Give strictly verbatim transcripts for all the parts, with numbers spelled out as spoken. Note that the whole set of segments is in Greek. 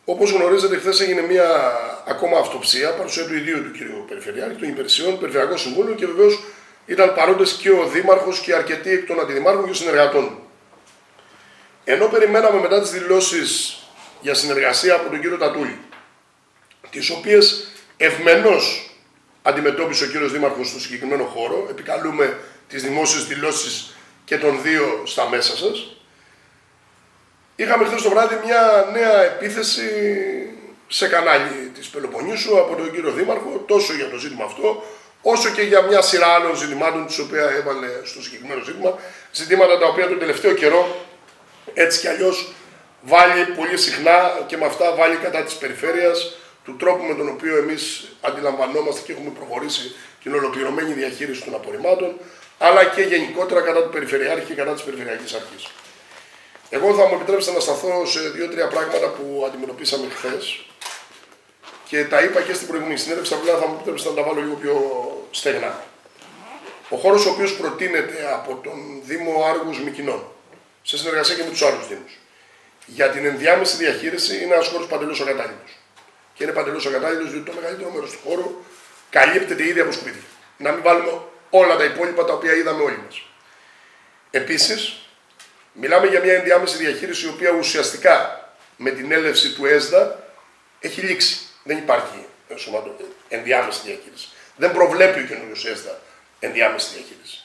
Όπως γνωρίζετε, χθες έγινε μια ακόμα αυτοψία παρουσία του ιδίου του κ. Περιφερειάρχη, των υπηρεσιών, Περιφερειακών Συμβούλων και βεβαίως ήταν παρόντες και ο Δήμαρχος και αρκετοί εκ των αντιδημάρχων και συνεργατών. Ενώ περιμέναμε μετά τις δηλώσεις για συνεργασία από τον κύριο Τατούλη, τις οποίες ευμενώς αντιμετώπισε ο κύριος Δήμαρχος στο συγκεκριμένο χώρο, επικαλούμε τις δημόσιες δηλώσεις και των δύο στα μέσα σας, είχαμε χθες το βράδυ μια νέα επίθεση σε κανάλι της Πελοποννήσου από τον κύριο Δήμαρχο, τόσο για το ζήτημα αυτό, όσο και για μια σειρά άλλων ζητημάτων, τις οποία έβαλε στο συγκεκριμένο ζήτημα, ζητήματα τα οποία τον τελευταίο καιρό έτσι κι αλλιώς βάλει πολύ συχνά και με αυτά βάλει κατά της περιφέρειας, του τρόπου με τον οποίο εμείς αντιλαμβανόμαστε και έχουμε προχωρήσει την ολοκληρωμένη διαχείριση των απορριμμάτων, αλλά και γενικότερα κατά του Περιφερειάρχη και κατά της Περιφερειακής Αρχής. Εγώ θα μου επιτρέψετε να σταθώ σε δύο-τρία πράγματα που αντιμετωπίσαμε χθες και τα είπα και στην προηγούμενη συνέντευξη, απλά θα μου επιτρέψετε να τα βάλω λίγο πιο στεγνά. Ο χώρος ο οποίος προτείνεται από τον Δήμο Άργους Μυκηνών, σε συνεργασία και με τους άλλους Δήμους, για την ενδιάμεση διαχείριση είναι ένας χώρος παντελώς ακατάλληλος. Και είναι παντελώς ακατάλληλος διότι το μεγαλύτερο μέρος του χώρου καλύπτεται ήδη από σκουπίδια. Να μην βάλουμε όλα τα υπόλοιπα τα οποία είδαμε όλοι μας. Επίσης, μιλάμε για μια ενδιάμεση διαχείριση η οποία ουσιαστικά με την έλευση του ΕΣΔΑ έχει λήξει. Δεν υπάρχει ενδιάμεση διαχείριση. Δεν προβλέπει ο καινούργιος ΕΣΔΑ ενδιάμεση διαχείριση.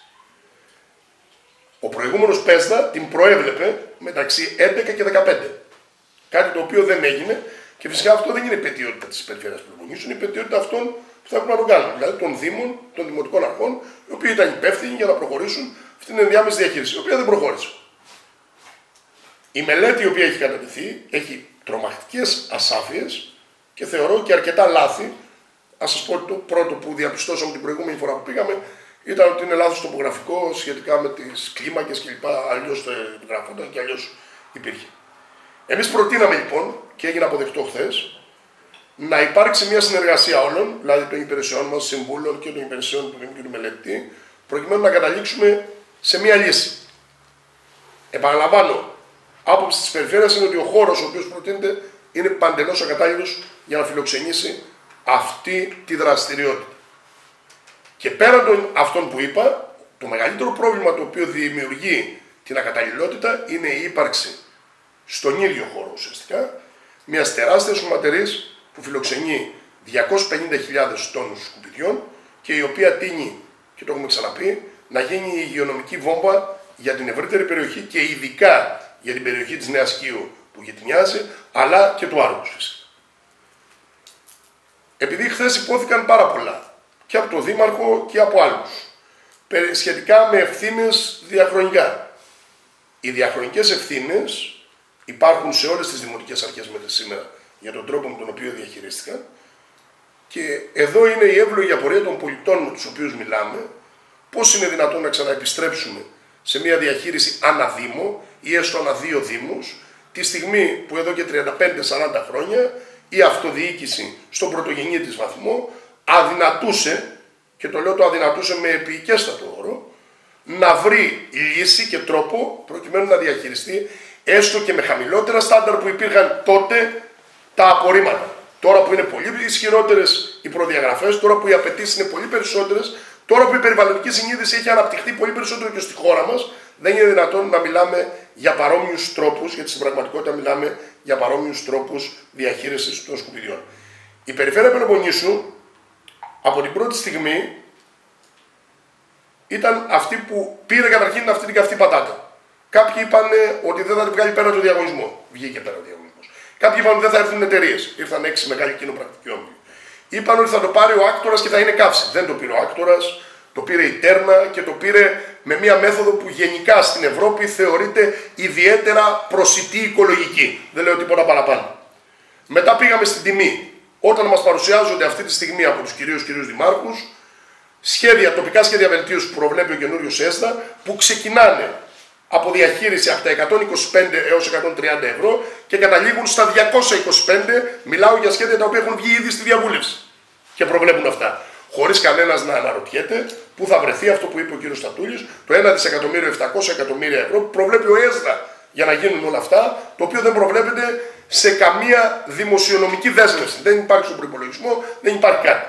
Ο προηγούμενος ΠΕΣΔΑ την προέβλεπε μεταξύ έντεκα και δεκαπέντε. Κάτι το οποίο δεν έγινε και φυσικά αυτό δεν είναι η πετιότητα της Περιφέρειας Πελοποννήσου, είναι η πετιότητα αυτών που θα έπρεπε να το κάνουν. Δηλαδή των Δήμων, των Δημοτικών Αρχών, οι οποίοι ήταν υπεύθυνοι για να προχωρήσουν αυτή την ενδιάμεση διαχείριση, η οποία δεν προχώρησε. Η μελέτη η οποία έχει κατατεθεί έχει τρομακτικές ασάφειες και θεωρώ και αρκετά λάθη. Ας σας πω ότι το πρώτο που διαπιστώσαμε την προηγούμενη φορά που πήγαμε ήταν ότι είναι λάθος τοπογραφικό σχετικά με τις κλίμακες κλπ. Αλλιώς το γραφόταν και αλλιώς υπήρχε. Εμείς προτείναμε λοιπόν και έγινε αποδεκτό χθες να υπάρξει μια συνεργασία όλων, δηλαδή των υπηρεσιών μας, συμβούλων και των υπηρεσιών του Δήμου και του μελετή, προκειμένου να καταλήξουμε σε μια λύση. Επαναλαμβάνω, άποψη της περιφέρειας είναι ότι ο χώρος ο οποίος προτείνεται είναι παντελώς ακατάλληλος για να φιλοξενήσει αυτή τη δραστηριότητα. Και πέραν των αυτών που είπα, το μεγαλύτερο πρόβλημα το οποίο δημιουργεί την ακαταλληλότητα είναι η ύπαρξη στον ίδιο χώρο ουσιαστικά μιας τεράστιας χωματερής που φιλοξενεί διακόσιες πενήντα χιλιάδες τόνους σκουπιδιών και η οποία τείνει, και το έχουμε ξαναπεί, να γίνει η υγειονομική βόμβα για την ευρύτερη περιοχή και ειδικά για την περιοχή της Νέας Κοίου που γειτονιάζει, αλλά και του Άργους φυσικά. Επειδή χθες υπόθηκαν πάρα πολλά και από τον Δήμαρχο και από άλλους σχετικά με ευθύνες διαχρονικά. Οι διαχρονικές ευθύνες υπάρχουν σε όλες τις δημοτικές αρχές μέχρι σήμερα για τον τρόπο με τον οποίο διαχειρίστηκαν και εδώ είναι η εύλογη απορία των πολιτών με τους οποίους μιλάμε, πώς είναι δυνατόν να ξαναεπιστρέψουμε σε μια διαχείριση αναδήμο ή έστω ανά δύο δήμους, τη στιγμή που εδώ και τριάντα πέντε με σαράντα χρόνια η αυτοδιοίκηση στον πρωτογενή της βαθμό αδυνατούσε, και το λέω το αδυνατούσε με επικέστατο όρο, να βρει λύση και τρόπο προκειμένου να διαχειριστεί έστω και με χαμηλότερα στάνταρ που υπήρχαν τότε τα απορρίμματα. Τώρα που είναι πολύ ισχυρότερες οι προδιαγραφές, τώρα που οι απαιτήσεις είναι πολύ περισσότερες, τώρα που η περιβαλλοντική συνείδηση έχει αναπτυχθεί πολύ περισσότερο και στη χώρα μας, δεν είναι δυνατόν να μιλάμε για παρόμοιους τρόπους, γιατί στην πραγματικότητα μιλάμε για παρόμοιους τρόπους διαχείρισης των σκουπιδιών. Η Περιφέρεια Πελοποννήσου από την πρώτη στιγμή ήταν αυτή που πήρε καταρχήν αυτή την καυτή πατάτα. Κάποιοι είπαν ότι δεν θα την βγάλει πέρα το διαγωνισμό. Βγήκε πέρα ο διαγωνισμός. Κάποιοι είπαν ότι δεν θα έρθουν εταιρείες. Ήρθαν έξι μεγάλοι κοινοπρακτικοί όμιλοι. Είπαν ότι θα το πάρει ο άκτορας και θα είναι καύση. Δεν το πήρε ο άκτορας, το πήρε η Τέρνα και το πήρε με μια μέθοδο που γενικά στην Ευρώπη θεωρείται ιδιαίτερα προσιτή οικολογική. Δεν λέω τίποτα παραπάνω. Μετά πήγαμε στην τιμή. Όταν μας παρουσιάζονται αυτή τη στιγμή από τους κυρίους κυρίους δημάρχους σχέδια, τοπικά σχέδια βελτίωσης που προβλέπει ο καινούριος ΕΣΔΑ που ξεκινάνε από διαχείριση από τα εκατόν είκοσι πέντε έως εκατόν τριάντα ευρώ και καταλήγουν στα διακόσια είκοσι πέντε. Μιλάω για σχέδια τα οποία έχουν βγει ήδη στη διαβούλευση και προβλέπουν αυτά. Χωρίς κανένας να αναρωτιέται πού θα βρεθεί αυτό που είπε ο κύριος Τατούλης, το ένα δισεκατομμύριο επτακόσια εκατομμύρια ευρώ που προβλέπει ο ΕΣΔΑ για να γίνουν όλα αυτά, το οποίο δεν προβλέπεται σε καμία δημοσιονομική δέσμευση. Δεν υπάρχει στον προϋπολογισμό, δεν υπάρχει κάτι.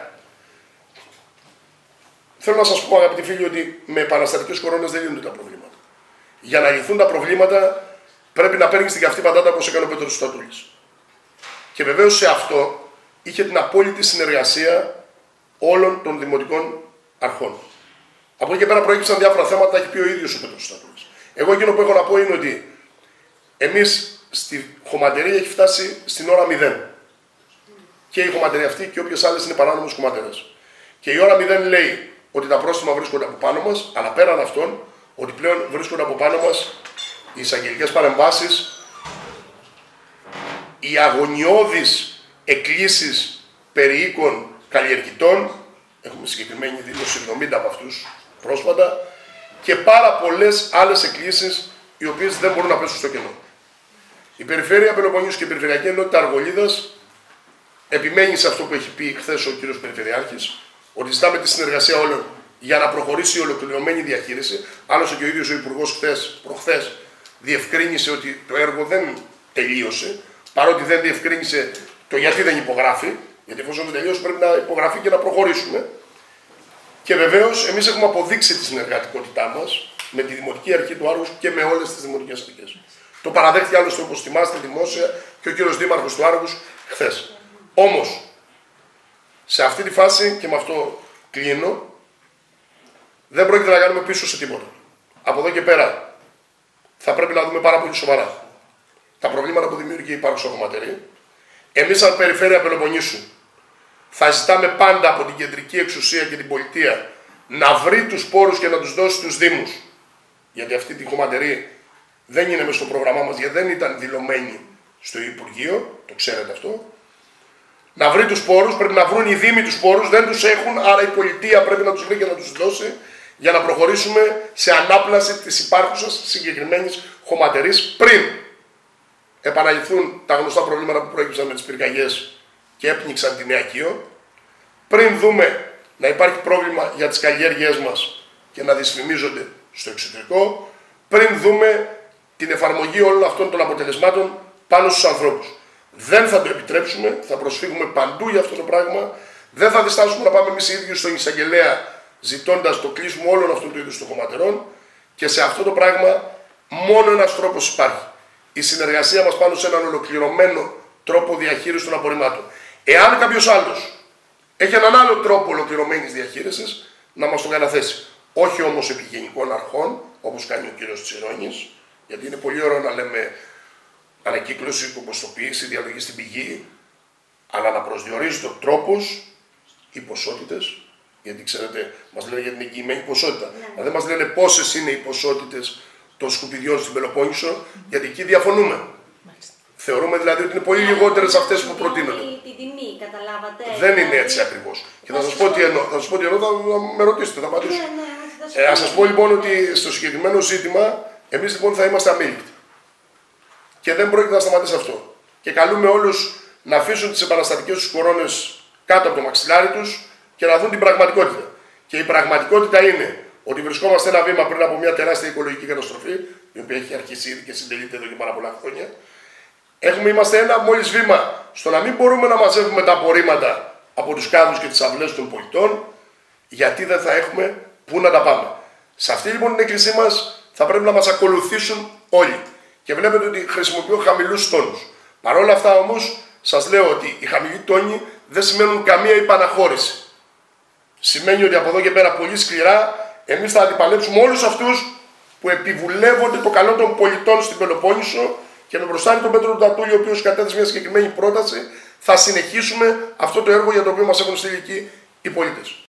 Θέλω να σας πω, αγαπητοί φίλοι, ότι με επαναστατικές κορώνες δεν λύνονται τα προβλήματα. Για να λυθούν τα προβλήματα πρέπει να παίρνει την καυτή πατάτα όπως έκανε ο Πέτρος Στατούλης. Και βεβαίως σε αυτό είχε την απόλυτη συνεργασία όλων των δημοτικών αρχών. Από εκεί και πέρα προέκυψαν διάφορα θέματα, τα έχει πει ο ίδιος ο Πέτρος Στατούλης. Εγώ εκείνο που έχω να πω είναι ότι εμείς στη χωματερία έχει φτάσει στην ώρα μηδέν. Και η χωματερία αυτή και όποιες άλλες είναι παράνομες χωματερές. Και η ώρα μηδέν λέει ότι τα πρόστιμα βρίσκονται από πάνω μας, αλλά πέραν αυτών, ότι πλέον βρίσκονται από πάνω μας οι εισαγγελικές παρεμβάσεις, οι αγωνιώδεις εκκλήσεις περί οίκων καλλιεργητών, έχουμε συγκεκριμένη δήλωση εβδομήντα από αυτούς πρόσφατα, και πάρα πολλές άλλες εκκλήσεις οι οποίες δεν μπορούν να πέσουν στο κενό. Η Περιφέρεια Πελοποννήσου και η Περιφερειακή Ενότητα Αργολίδας επιμένει σε αυτό που έχει πει χθες ο κύριος Περιφερειάρχης, ότι ζητάμε τη συνεργασία όλων για να προχωρήσει η ολοκληρωμένη διαχείριση. Άλλωστε και ο ίδιος ο Υπουργός χθες, προχθές, διευκρίνησε ότι το έργο δεν τελείωσε, παρότι δεν διευκρίνησε το γιατί δεν υπογράφει, γιατί εφόσον δεν τελείωσε πρέπει να υπογραφεί και να προχωρήσουμε. Και βεβαίως εμείς έχουμε αποδείξει τη συνεργατικότητά μας με τη Δημοτική Αρχή του Άργους και με όλες τις δημοτικές αρχές. Το παραδέχτηκε άλλωστε, όπως θυμάστε, δημόσια και ο κύριος Δήμαρχος του Άργους χθες. Όμως, σε αυτή τη φάση, και με αυτό κλείνω, δεν πρόκειται να κάνουμε πίσω σε τίποτα. Από εδώ και πέρα θα πρέπει να δούμε πάρα πολύ σοβαρά τα προβλήματα που δημιουργεί η υπάρχουσα χωματερή. Εμείς, σαν Περιφέρεια Πελοποννήσου, θα ζητάμε πάντα από την κεντρική εξουσία και την πολιτεία να βρει τους πόρους και να τους δώσει στους Δήμους. Γιατί αυτή τη χωματερή δεν είναι μες στο πρόγραμμά μας, γιατί δεν ήταν δηλωμένη στο Υπουργείο, το ξέρετε αυτό. Να βρει τους πόρους, πρέπει να βρουν οι Δήμοι τους πόρους, δεν τους έχουν, άρα η πολιτεία πρέπει να τους βρει και να τους δώσει για να προχωρήσουμε σε ανάπλαση της υπάρχουσας συγκεκριμένης χωματερής πριν επαναληφθούν τα γνωστά προβλήματα που προέκυψαν με τις πυρκαγιές και έπνιξαν τη Νέα Κίο, πριν δούμε να υπάρχει πρόβλημα για τις καλλιέργειές μας και να δυσφημίζονται στο εξωτερικό, πριν δούμε την εφαρμογή όλων αυτών των αποτελεσμάτων πάνω στους ανθρώπους. Δεν θα το επιτρέψουμε, θα προσφύγουμε παντού για αυτό το πράγμα, δεν θα διστάσουμε να πάμε εμείς οι ίδιοι στον εισαγγελέα ζητώντας το κλείσιμο όλων αυτών του είδους των χωματερών, και σε αυτό το πράγμα μόνο ένας τρόπος υπάρχει. Η συνεργασία μας πάνω σε έναν ολοκληρωμένο τρόπο διαχείρισης των απορριμμάτων. Εάν κάποιος άλλος έχει έναν άλλο τρόπο ολοκληρωμένης διαχείρισης, να μας τον καταθέσει. Όχι όμως επί γενικών αρχών, όπως κάνει ο κύριος Τσιρόνης, γιατί είναι πολύ ωραίο να λέμε ανακύκλωση, κομποστοποίηση, διαλογή στην πηγή, αλλά να προσδιορίζονται τρόπος, οι ποσότητες, γιατί ξέρετε, μας λένε για την εγγυημένη ποσότητα. Ναι. Αλλά δεν μας λένε πόσες είναι οι ποσότητες των σκουπιδιών στην Πελοπόννησο, mm. γιατί εκεί διαφωνούμε. Μάλιστα. Θεωρούμε δηλαδή ότι είναι πολύ λιγότερες αυτές που προτείνονται. Τη τιμή, καταλάβατε. Δεν είναι έτσι ακριβώς. Και θα σας πω τι εννοώ. Θα σας πω τι εννοώ, θα με ρωτήσετε, θα απαντήσω. Ναι, ναι, ε, ας σας πω λοιπόν ότι στο συγκεκριμένο ζήτημα, εμείς λοιπόν θα είμαστε αμήλικτοι. Και δεν πρόκειται να σταματήσει αυτό. Και καλούμε όλους να αφήσουν τις επαναστατικές τους κορώνες κάτω από το μαξιλάρι τους και να δουν την πραγματικότητα. Και η πραγματικότητα είναι ότι βρισκόμαστε ένα βήμα πριν από μια τεράστια οικολογική καταστροφή, η οποία έχει αρχίσει ήδη και συντελείται εδώ και πάρα πολλά χρόνια. Έχουμε, είμαστε ένα μόλις βήμα στο να μην μπορούμε να μαζεύουμε τα απορρίμματα από τους κάδους και τις αυλές των πολιτών, γιατί δεν θα έχουμε πού να τα πάμε. Σε αυτή λοιπόν την έκκλησή μας θα πρέπει να μας ακολουθήσουν όλοι. Και βλέπετε ότι χρησιμοποιώ χαμηλούς τόνους. Παρ' όλα αυτά όμως, σας λέω ότι οι χαμηλοί τόνοι δεν σημαίνουν καμία υπαναχώρηση. Σημαίνει ότι από εδώ και πέρα πολύ σκληρά εμείς θα αντιπαλέψουμε όλους αυτούς που επιβουλεύονται το καλό των πολιτών στην Πελοπόννησο, και με μπροστάρι τον Πέτρο Τατούλη, ο οποίος κατέθεσε μια συγκεκριμένη πρόταση, θα συνεχίσουμε αυτό το έργο για το οποίο μας έχουν στείλει εκεί οι πολίτες.